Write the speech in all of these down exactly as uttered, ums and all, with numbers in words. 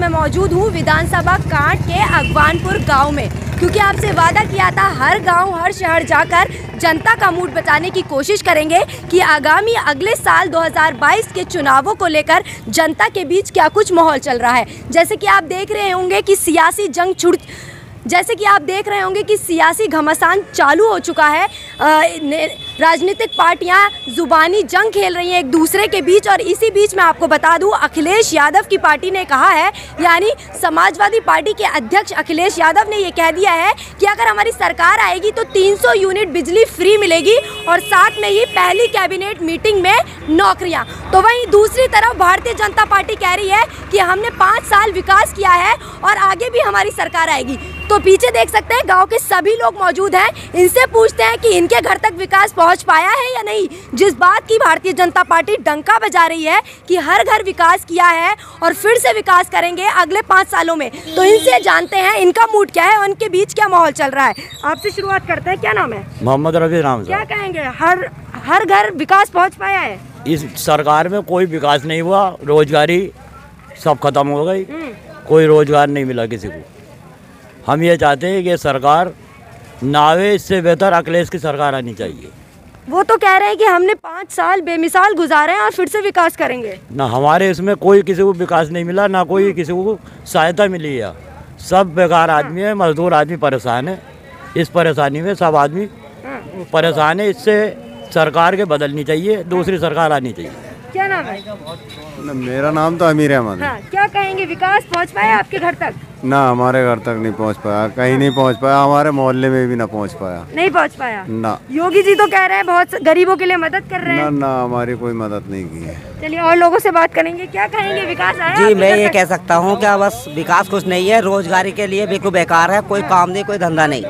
मैं मौजूद हूँ विधानसभा कांड के अगवानपुर गांव में, क्योंकि आपसे वादा किया था हर गांव हर शहर जाकर जनता का मूड बचाने की कोशिश करेंगे कि आगामी अगले साल दो हज़ार बाईस के चुनावों को लेकर जनता के बीच क्या कुछ माहौल चल रहा है। जैसे कि आप देख रहे होंगे कि सियासी जंग छुड़ जैसे कि आप देख रहे होंगे कि सियासी घमासान चालू हो चुका है। राजनीतिक पार्टियां जुबानी जंग खेल रही हैं एक दूसरे के बीच। और इसी बीच मैं आपको बता दूं, अखिलेश यादव की पार्टी ने कहा है, यानी समाजवादी पार्टी के अध्यक्ष अखिलेश यादव ने ये कह दिया है कि अगर हमारी सरकार आएगी तो तीन सौ यूनिट बिजली फ्री मिलेगी और साथ में ही पहली कैबिनेट मीटिंग में नौकरियां। तो वहीं दूसरी तरफ भारतीय जनता पार्टी कह रही है कि हमने पाँच साल विकास किया है और आगे भी हमारी सरकार आएगी। तो पीछे देख सकते हैं गांव के सभी लोग मौजूद हैं। इनसे पूछते हैं कि इनके घर तक विकास पहुंच पाया है या नहीं। जिस बात की भारतीय जनता पार्टी डंका बजा रही है कि हर घर विकास किया है और फिर से विकास करेंगे अगले पाँच सालों में। तो इनसे जानते हैं इनका मूड क्या है और उनके बीच क्या माहौल चल रहा है। आपसे शुरुआत करते हैं, क्या नाम है? मोहम्मद रफी नाम से। क्या कहेंगे, हर हर घर विकास पहुँच पाया है? इस सरकार में कोई विकास नहीं हुआ, रोजगारी सब खत्म हो गई, कोई रोजगार नहीं मिला किसी को। हम ये चाहते हैं कि सरकार नावे, इससे बेहतर अखिलेश की सरकार आनी चाहिए। वो तो कह रहे हैं कि हमने पाँच साल बेमिसाल गुजारे हैं और फिर से विकास करेंगे। ना हमारे इसमें कोई किसी को विकास नहीं मिला, ना कोई किसी को सहायता मिली है। सब बेकार आदमी है, मजदूर आदमी परेशान है। इस परेशानी में सब आदमी परेशान है। इससे सरकार के बदलनी चाहिए, दूसरी सरकार आनी चाहिए। क्या नाम है? मेरा नाम तो अमीर अहमद है। हाँ, क्या कहेंगे, विकास पहुंच पाया आपके घर तक? ना हमारे घर तक नहीं पहुंच पाया, कहीं नहीं पहुंच पाया, हमारे मोहल्ले में भी ना पहुंच पाया। नहीं पहुंच पाया ना। योगी जी तो कह रहे हैं बहुत गरीबों के लिए मदद कर रहे हैं। ना ना हमारी कोई मदद नहीं की है। चलिए और लोगों से बात करेंगे, क्या कहेंगे, विकास आया? जी मैं ये कह सकता हूँ क्या बस विकास कुछ नहीं है, रोजगारी के लिए बिल्कुल बेकार है, कोई काम नहीं, कोई धंधा नहीं।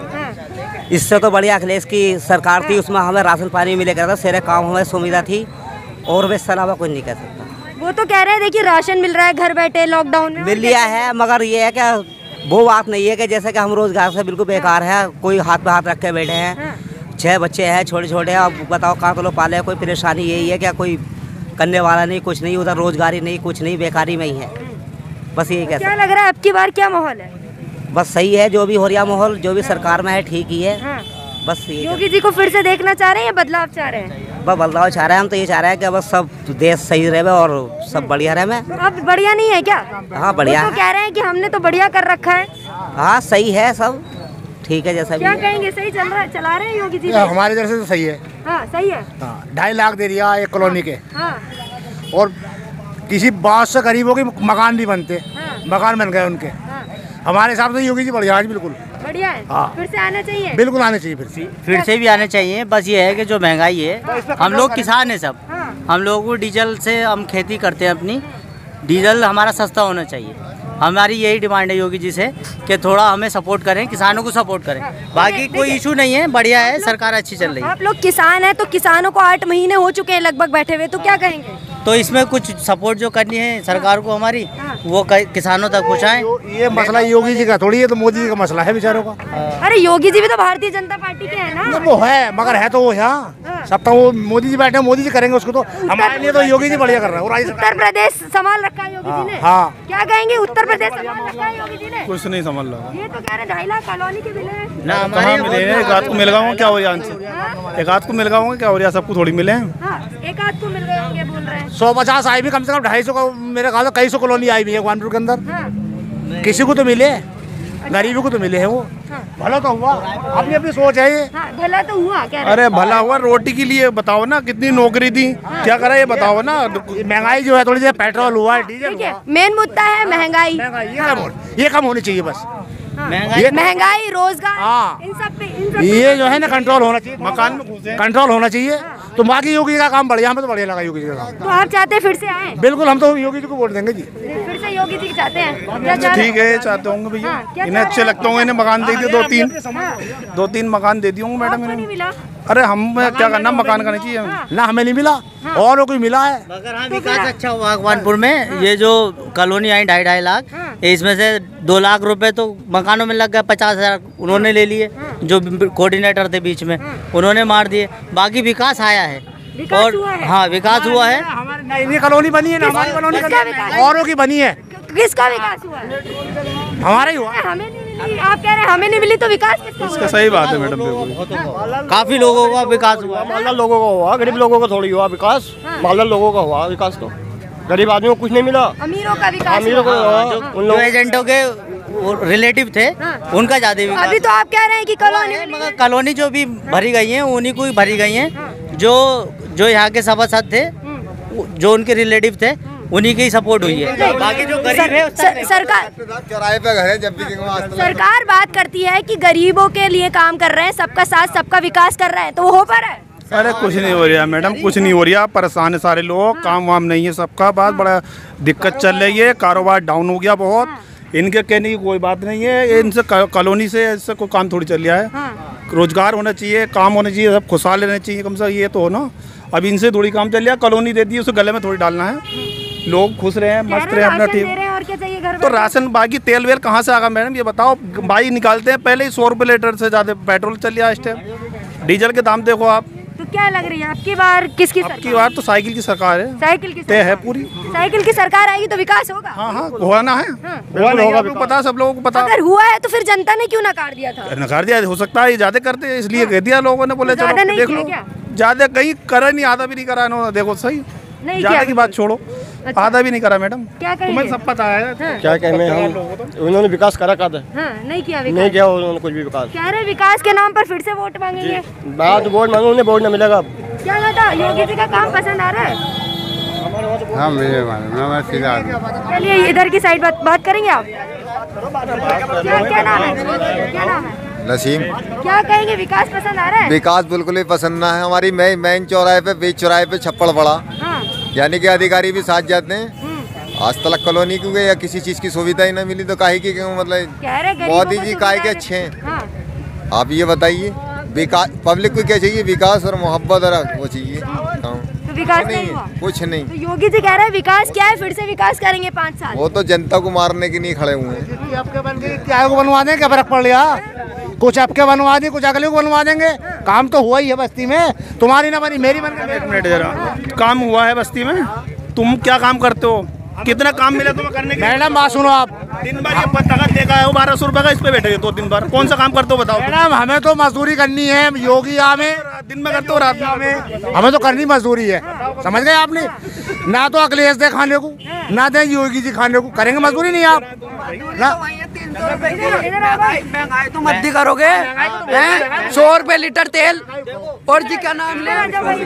इससे तो बढ़िया अखिलेश की सरकार थी, उसमें हमें राशन पानी मिले करता था, सारे काम हमें सुविधा थी और वे अलावा कुछ नहीं कह सकता। वो तो कह रहे हैं देखिए राशन मिल रहा है घर बैठे लॉकडाउन में, मिल लिया है, मगर ये है क्या वो बात नहीं है कि जैसे कि हम रोजगार से बिल्कुल बेकार है, कोई हाथ पे हाथ रख के बैठे हैं, छह बच्चे हैं छोटे छोटे, अब बताओ कहाँ तो लोग पाले, कोई परेशानी यही है क्या, कोई करने वाला नहीं, कुछ नहीं, उधर रोजगारी नहीं, कुछ नहीं, बेकारी में ही है। बस यही कहते। क्या लग रहा है अब की बार क्या माहौल है? बस सही है, जो भी हो रहा माहौल, जो भी सरकार में है ठीक ही है। बस योगी जी को फिर से देखना चाह रहे हैं या बदलाव चाह रहे हैं? बस बदलाव चाह रहे हैं हम, तो ये चाह रहे हैं कि बस सब देश सही रहे और सब बढ़िया रहे। अब बढ़िया नहीं है क्या? हाँ बढ़िया तो कह रहे हैं कि हमने तो बढ़िया कर रखा है। हाँ सही है, सब ठीक है जैसा क्या भी कहेंगे, सही चल रहा है, चला रहे हैं योगी जी? हमारे इधर से तो सही है। हाँ सही है। ढाई लाख दे दिया एक कॉलोनी के। हाँ। और किसी बात से गरीबों के मकान भी बनते। हाँ। मकान बन गए उनके। हाँ। हमारे हिसाब से योगी जी बढ़िया है, बिल्कुल बढ़िया है। हाँ। फिर से आना चाहिए, बिल्कुल आने चाहिए, फिर से फिर से भी आने चाहिए। बस ये है कि जो महंगाई है, हम लोग किसान हैं सब, हम लोगों को डीजल से हम खेती करते हैं अपनी, डीजल हमारा सस्ता होना चाहिए। हमारी यही डिमांड है योगी जी से कि थोड़ा हमें सपोर्ट करें, किसानों को सपोर्ट करें। बाकी कोई इशू नहीं है, बढ़िया है, सरकार अच्छी चल रही है। आप लोग किसान हैं तो किसानों को आठ महीने हो चुके हैं लगभग बैठे हुए, तो क्या कहेंगे? तो इसमें कुछ सपोर्ट जो करनी है सरकार को हमारी, वो किसानों तक पहुँचाएं। ये मसला योगी जी का थोड़ी है, तो मोदी जी का मसला है बेचारों का। अरे योगी जी भी तो भारतीय जनता पार्टी के हैं ना। वो है, मगर है तो वो यहाँ सब तो वो मोदी जी बैठे, मोदी जी करेंगे उसको, तो हमारे लिए तो योगी जी बढ़िया कर रहे हैं। उत्तर प्रदेश संभाल रखा है योगी जी ने। हाँ। क्या कहेंगे, उत्तर प्रदेश संभाल रखा है योगी जी ने? कुछ नहीं संभाल रहा। ये तो कह रहे ढाई लाख कॉलोनी के मिले ना, हमारे मिले हैं, एक आध को मिल गया क्या हो रहा है, एक आध को मिल गया क्या हो रहा, सबको थोड़ी मिले हैं। एक आध को मिल गए होंगे बोल रहे हैं। सौ पचास आई भी कम से कम ढाई सौ का, मेरे ख्याल से कई सौ कॉलोनी आई भी है कानपुर के अंदर। किसी को तो मिले, गरीबों को तो मिले हैं। वो भला तो हुआ, अपनी अपनी सोच है ये। हाँ, भला तो हुआ क्या? अरे भला हुआ, रोटी के लिए बताओ ना, कितनी नौकरी दी, क्या करा ये बताओ ना। महंगाई जो है थोड़ी सी, पेट्रोल हुआ, डीजल हुआ, मेन मुद्दा है महंगाई। ये कम ये कम होनी चाहिए बस। महंगाई, महंगाई, रोजगार, हाँ। इन सब पे, इन सब ये जो है ना कंट्रोल होना चाहिए, मकान में घुसे कंट्रोल होना चाहिए। तो बाकी योगी का काम बढ़िया, हमें तो बढ़िया लगा योगी जी का काम। तो आप चाहते हैं फिर से आए? बिल्कुल, हम तो योगी जी को वोट देंगे जी। फिर से योगी जी चाहते हैं? ठीक है, चाहते होंगे भैया, इन्हें अच्छे लगते होंगे, इन्हें मकान दे दिए दो तीन दो तीन मकान दे दिए होंगे मैडम इन्हें। अरे हम क्या करना, मकान करना चाहिए ना, हमें नहीं मिला और कोई मिला है। मगर हाँ विकास अच्छा हुआ अगवानपुर में। ये जो कॉलोनी आई ढाई ढाई लाख, इसमें से दो लाख रुपए तो मकानों में लग गए, पचास हजार उन्होंने ले लिए, जो कोऑर्डिनेटर थे बीच में उन्होंने मार दिए। बाकी विकास आया है और हाँ विकास हुआ है। हमारी कॉलोनी बनी है ना, हमारी कॉलोनी औरों की बनी है। किसका विकास हुआ है? हमारा ही हुआ। हमें नहीं मिली, आप कह रहे हैं हमें नहीं मिली तो विकास किसका हुआ? इसका सही बात है मैडम, बिल्कुल। काफी लोगों का विकास हुआ, मालदार लोगों का हुआ, गरीब लोगों का थोड़ी हुआ विकास। मालदार लोगों का हुआ विकास, तो गरीब आदमियों को कुछ नहीं मिला। अमीरों का विकास अमीरों को हुआ। हुआ, उन जो लोगों एजेंटों के रिलेटिव थे उनका ज्यादा विकास। अभी तो आप कह रहे हैं कि कॉलोनी है, मगर कॉलोनी जो भी भरी गई है उन्हीं को ही भरी गई है। जो जो यहाँ के सभासद थे, जो उनके रिलेटिव थे, उन्हीं की सपोर्ट हुई है। बाकी जो गरीब है सर, सरकार किराए पे घर है जब भी सरकार बात करती है कि गरीबों के लिए काम कर रहे हैं, सबका साथ सबका विकास कर रहे हैं, तो वो हो पा रहा है? अरे कुछ नहीं हो रहा मैडम, कुछ नहीं हो रहा। परेशान है सारे लोग, काम वाम नहीं है सबका। बात बड़ा दिक्कत चल रही है, कारोबार डाउन हो गया बहुत। इनके कहने की कोई बात नहीं है, इनसे कॉलोनी से इससे कोई काम थोड़ी चल रहा है। रोजगार होना चाहिए, काम होना चाहिए, सब खुशहाल रहना चाहिए कम से कम, ये तो हो ना। अब इनसे थोड़ी काम चल रहा है, कॉलोनी दे दी उसे गले में थोड़ी डालना है। लोग खुश रहे, मस्त रहे अपना, ठीक। और क्या चाहिए घर तो राशन बाकी तेल वेल कहाँ से आगा मैडम, ये बताओ। भाई निकालते हैं पहले ही सौ रुपये लीटर से ज़्यादा पेट्रोल चल रहा है इस टाइम। डीजल के दाम देखो आप। तो क्या लग रही है आपकी बार किसकी अब की सरकार? बार तो साइकिल की सरकार है, साइकिल की तय है सरकार। पूरी। साइकिल की सरकार आएगी तो विकास होगा। हाँ हाँ होना है, हुआ नहीं होगा, पता सब लोगों को पता। अगर हुआ है तो फिर जनता ने क्यों नकार दिया था? नकार दिया हो सकता है, ये ज्यादा करते हैं इसलिए कह दिया लोगों ने, बोले तो ज्यादा चलो नहीं देख किया लो। क्या? ज्यादा कहीं करा नहीं, आधा भी नहीं करा इन्होंने, देखो सही। नहीं ज्यादा किया की बात छोड़ो, अच्छा। आधा भी नहीं करा मैडम। क्या कहेंगे? तुम्हें सब पता है। क्या कहने हम, उन्होंने विकास करा कद हाँ, नहीं किया नहीं विकास। किया उन्होंने कुछ भी विकास। कह रहे विकास के नाम पर फिर से वोट मांगेंगे। बात वोट मांगो, उन्हें वोट न मिलेगा। क्या कहता, योगी जी का काम पसंद आ रहा है? हाँ मुझे मालूम, मैं सीधा आदमी। चलिए इधर की साइड बात बात करेंगे आप। क्या क्या नाम है? क्या नाम है? नसीम। क्या कहेंगे, विकास पसंद आ रहा है? विकास बिल्कुल ही पसंद ना है। हमारी मेन मेन चौराहे पे, बीच चौराहे पे छप्पड़ पड़ा, हाँ। यानी कि अधिकारी भी साथ जाते हैं। आज तक कॉलोनी क्यों गए या किसी चीज की सुविधा ही ना मिली, तो काहे की क्यों, मतलब कह रहे गरीबों मोदी को जी सुविधा काहे के है। अच्छे हैं। हाँ। आप ये बताइए, विकास पब्लिक को क्या चाहिए? विकास और मोहब्बत और वो चाहिए। हाँ। तो विकास कुछ नहीं नहीं हुआ। है, कुछ नहीं। तो योगी जी कह रहे हैं विकास क्या है, फिर से विकास करेंगे पाँच साल। वो तो जनता को मारने के लिए खड़े हुए हैं। आपके बन गई, क्या को बनवा दें, क्या फर्क पड़ गया? कुछ आपके बनवा दी, कुछ अगले को बनवा देंगे। काम तो हुआ ही है बस्ती में, तुम्हारी ना बनी मेरी बन गई। एक मिनट जरा, काम हुआ है बस्ती में? तुम क्या काम करते हो? कितना काम मिला तुम्हें करने के? मैडम बात सुनो आप। दिन भर ये पत्ता देखा है वो बारह सौ रुपए का, इस पे बैठे तो दिन भर कौन सा काम करते हो बताओ? मैडम हमें तो मजदूरी करनी है, योगी हमें दिन में करते हो रात में? हमें तो करनी मजदूरी है, समझ गए आपने? ना तो अखिलेश दे खाने को, ना दे योगी जी खाने को, करेंगे मजदूरी नहीं आप ना। महंगाई तो मत करोगे, सौ रुपए लीटर तेल और जी क्या नाम ले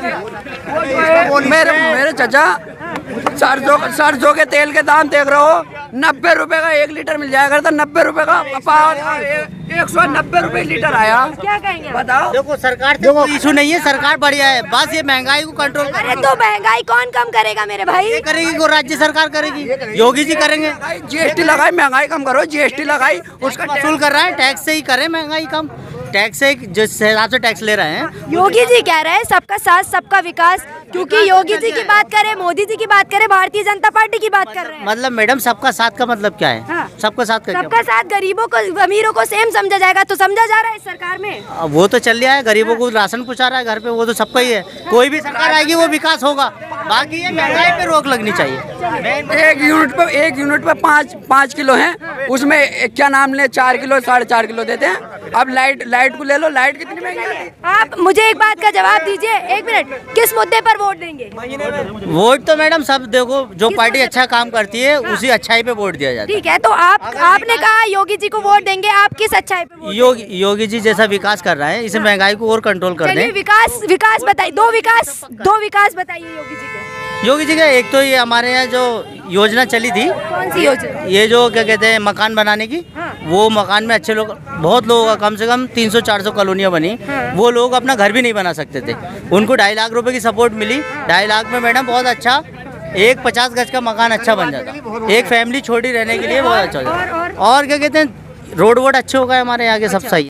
मेरे मेरे चाचा सरसों सरसों के तेल के दाम देख रहे हो, नब्बे रुपए का एक लीटर मिल जाएगा था, नब्बे रुपए का एक सौ नब्बे रुपए लीटर आया। क्या कहेंगे बताओ? देखो सरकार से कोई इशू नहीं है, सरकार बढ़िया है, बस ये महंगाई को कंट्रोल कर। अरे तो महंगाई कौन कम करेगा मेरे भाई? ये करेगी को राज्य सरकार करेगी, योगी जी करेंगे। जीएसटी लगाई, महंगाई कम करो, जीएसटी लगाई, उसका वसूल कर रहा है, टैक्स से ही करे महंगाई कम, टैक्स से जिस हिसाब से टैक्स ले रहे हैं। योगी जी कह रहे हैं सबका साथ सबका विकास, क्योंकि योगी जी की बात करें, मोदी जी की बात करें, भारतीय जनता पार्टी की बात कर रहे हैं। मतलब मैडम सबका साथ का मतलब क्या है? हाँ। सबका साथ का क्या? सबका साथ गरीबों को, अमीरों को सेम समझा जाएगा, तो समझा जा रहा है इस सरकार में। अब वो तो चल रहा है, गरीबों को राशन पहुंचा रहा है घर पे, वो तो सबका ही है। कोई भी सरकार आएगी वो विकास होगा, बाकी ये महंगाई पे रोक लगनी चाहिए। एक यूनिट पे एक यूनिट पे पाँच पाँच किलो हैं, उसमें एक क्या नाम ले चार किलो साढ़े चार किलो देते हैं। अब लाइट लाइट को ले लो, लाइट कितनी महंगी है? आप मुझे एक बात का जवाब दीजिए, एक मिनट, किस मुद्दे पर वोट देंगे? वोट तो मैडम सब देखो, जो पार्टी अच्छा काम करती है उसी अच्छाई पे वोट दिया जाता है। ठीक है, तो आप आपने कहा योगी जी को वोट देंगे, आप किस अच्छाई पे वोट? योगी योगी जी जैसा विकास कर रहा है, इसे महंगाई को और कंट्रोल कर चलिए दें। विकास विकास बताइए, दो विकास दो विकास बताइए योगी जी के। योगी जी का एक तो ये हमारे यहाँ जो योजना चली थी, कौन सी योजना? ये जो क्या कहते हैं मकान बनाने की, वो मकान में अच्छे लोग, बहुत लोगों का कम से कम तीन सौ चार सौ कॉलोनियाँ बनी, वो लोग अपना घर भी नहीं बना सकते थे, उनको ढाई लाख रुपए की सपोर्ट मिली। ढाई लाख में मैडम बहुत अच्छा एक पचास गज का मकान अच्छा बन जाता, एक फैमिली छोटी रहने के लिए बहुत अच्छा हो जाता। और क्या कहते हैं रोड वोड अच्छे हो गए हमारे यहाँ के, सब सही।